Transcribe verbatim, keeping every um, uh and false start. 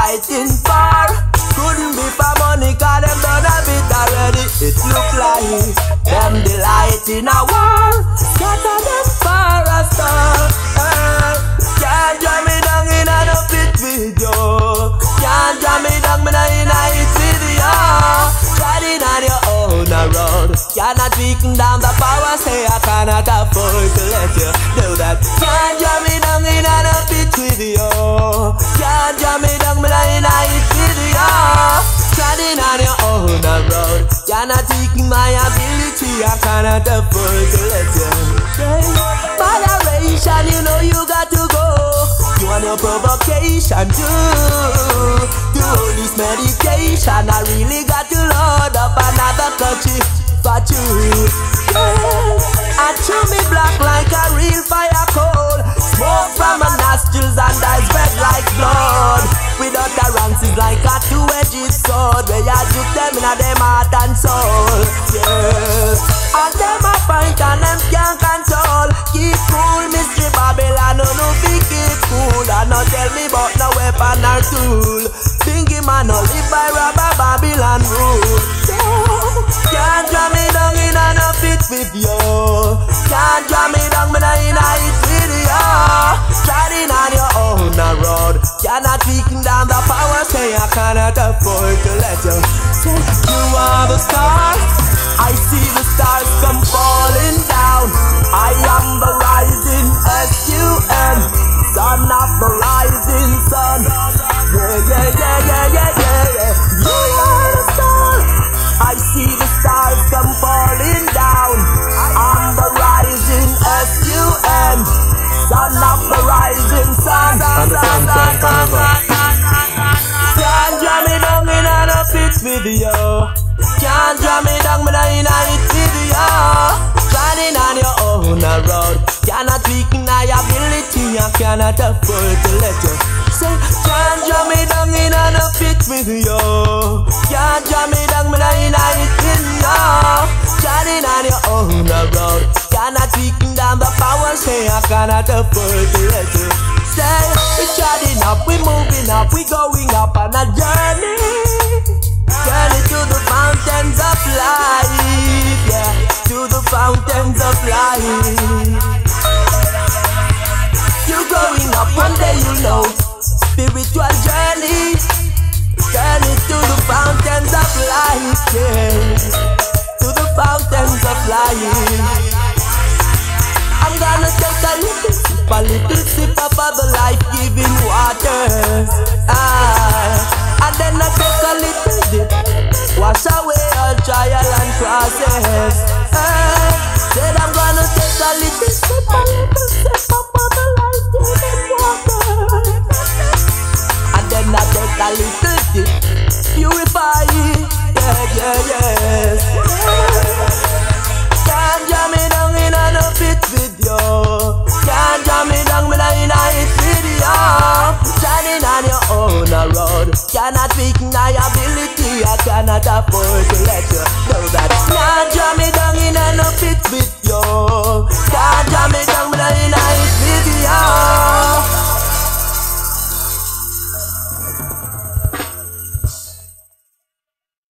fighting for. Couldn't be for money, cause them done a bit already. It look like them delight in a war. Scatter them for a star. uh, Can't jam me down in a no fit video. Can't jam me down me in a hit video. Riding on your own road. Cannot beaten down the power. Say I cannot afford to let you do that. Can't jam me down in a no fit video. Can't jam me down me in a hit video. Riding on your own road. Cannot beaten my ability. I cannot afford to let you. Moderation, you know you got to go. You want your provocation too. Do all this medication. I really got to load up another country for you. Yeah. I chew me black like a real fire coal. Smoke from my nostrils and I spread like blood. Without the ranks is like a two-edged sword. Where you just them in a them heart and soul. Yeah. And them a fight and them can't control. Keep cool, Mystery Babylon. No, no, be keep cool. And no tell me about no weapon or tool. Thinking man no live by rubber Babylon rule. Yeah. Can't jam me down in a no fit with you. Can't jam me down in a in a hit video. Riding on your own road. Cannot beaten down the power. Say I cannot afford to let you. Say you are the stars. I see the stars come falling down. I am the rising S U N, son of the rising sun. Yeah, yeah, yeah, yeah, yeah, yeah, yeah. You are the stars. I see the stars come falling down. I'm the rising S U N, son of the rising sun. Can't jam me down in a fit video. Can't jam me down in a hit video. Riding on your own road. Cannot weaken my ability. I cannot afford to let you. Say, can't jam me down in a fit video. Can't jam me down in a hit video. Riding on your own road. Cannot weaken down the power. Say, I cannot afford to let you. Say, we're charging up, we're moving up, we're going up on a journey. Journey to the fountains of life, yeah, to the fountains of life. You're growing up, one day you'll know. Spiritual journey, journey to the fountains of life, yeah, to the fountains of life. I'm gonna take a little sip, a little sip of the life-giving water. Ah, and then I take a little dip, wash away all trial and crosses. Ah, said I'm gonna take a little sip, a little sip of the life-giving water. And then I take a little dip, purify it, yeah, yeah, yes. Can't jam me down in a no fit video. Can't jam me down in a hit video. Shining on your own road. Cannot weaken my ability. I cannot afford to let you know that. Can't jam me down in a no fit video.